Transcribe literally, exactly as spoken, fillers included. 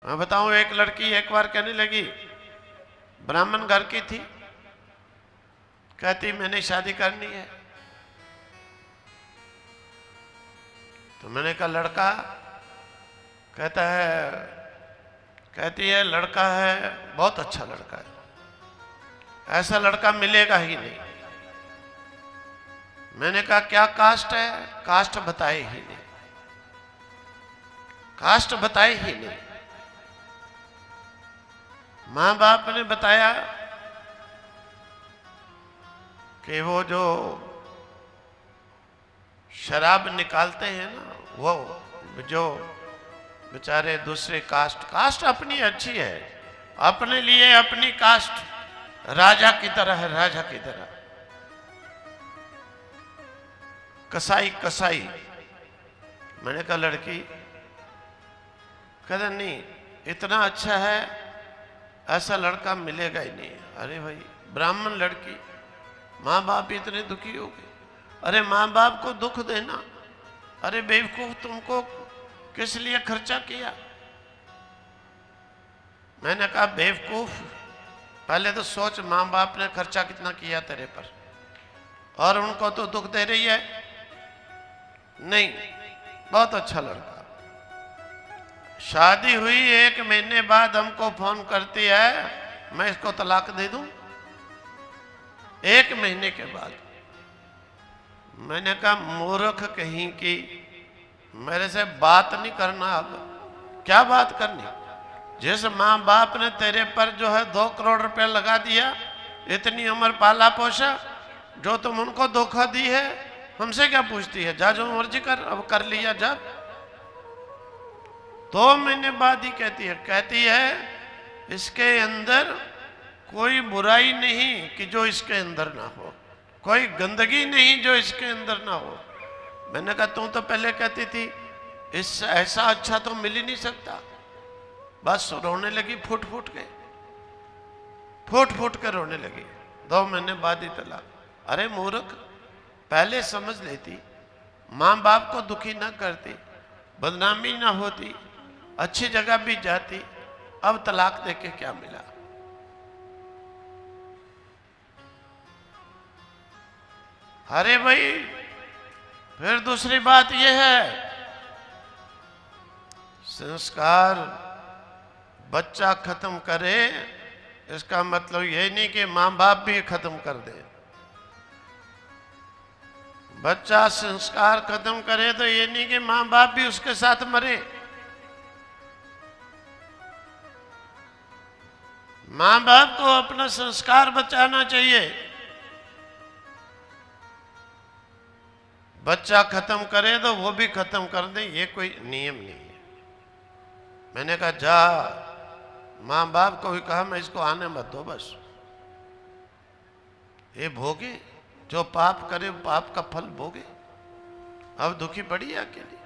मैं बताऊं, एक लड़की एक बार कहने लगी, ब्राह्मण घर की थी, कहती मैंने शादी करनी है। तो मैंने कहा लड़का? कहता है, कहती है लड़का है, बहुत अच्छा लड़का है, ऐसा लड़का मिलेगा ही नहीं। मैंने कहा क्या कास्ट है? कास्ट बताए ही नहीं, कास्ट बताए ही नहीं। माँ बाप ने बताया कि वो जो शराब निकालते हैं ना, वो जो बेचारे दूसरे कास्ट, कास्ट अपनी अच्छी है, अपने लिए अपनी कास्ट राजा की तरह है, राजा की तरह। कसाई कसाई। मैंने कहा लड़की? कहता नहीं, इतना अच्छा है ऐसा लड़का मिलेगा ही नहीं। अरे भाई, ब्राह्मण लड़की, माँ बाप इतने दुखी हो गए। अरे माँ बाप को दुख देना, अरे बेवकूफ, तुमको किस लिए खर्चा किया? मैंने कहा बेवकूफ, पहले तो सोच माँ बाप ने खर्चा कितना किया तेरे पर, और उनको तो दुख दे रही है। नहीं, बहुत अच्छा लड़का। शादी हुई एक महीने बाद हमको फोन करती है, मैं इसको तलाक दे दूं। एक महीने के बाद। मैंने कहा मूर्ख कहीं की, मेरे से बात नहीं करना। अब क्या बात करनी? जिस माँ बाप ने तेरे पर जो है दो करोड़ रुपए लगा दिया, इतनी उम्र पाला पोसा, जो तुम उनको धोखा दी है, हमसे क्या पूछती है? जा जो मर्जी कर, अब कर लिया जब। दो महीने बाद ही कहती है, कहती है इसके अंदर कोई बुराई नहीं कि जो इसके अंदर ना हो, कोई गंदगी नहीं जो इसके अंदर ना हो। मैंने कहा तुम तो पहले कहती थी इस ऐसा अच्छा तो मिल ही नहीं सकता। बस रोने लगी, फुट फुट के, फुट फुट के रोने लगी। दो महीने बाद ही तलाक। अरे मूर्ख, पहले समझ लेती, माँ बाप को दुखी ना करती, बदनामी ना होती, अच्छी जगह भी जाती, अब तलाक देके क्या मिला? अरे भाई, फिर दूसरी बात यह है, संस्कार बच्चा खत्म करे, इसका मतलब यही नहीं कि माँ बाप भी खत्म कर दे। बच्चा संस्कार खत्म करे तो ये नहीं कि माँ बाप भी उसके साथ मरे। माँ बाप को अपना संस्कार बचाना चाहिए। बच्चा खत्म करे तो वो भी खत्म कर दे, ये कोई नियम नहीं है। मैंने कहा जा, माँ बाप को भी कहा मैं इसको आने मत दो, बस ये भोगे, जो पाप करे पाप का फल भोगे। अब दुखी पड़ी है अकेली।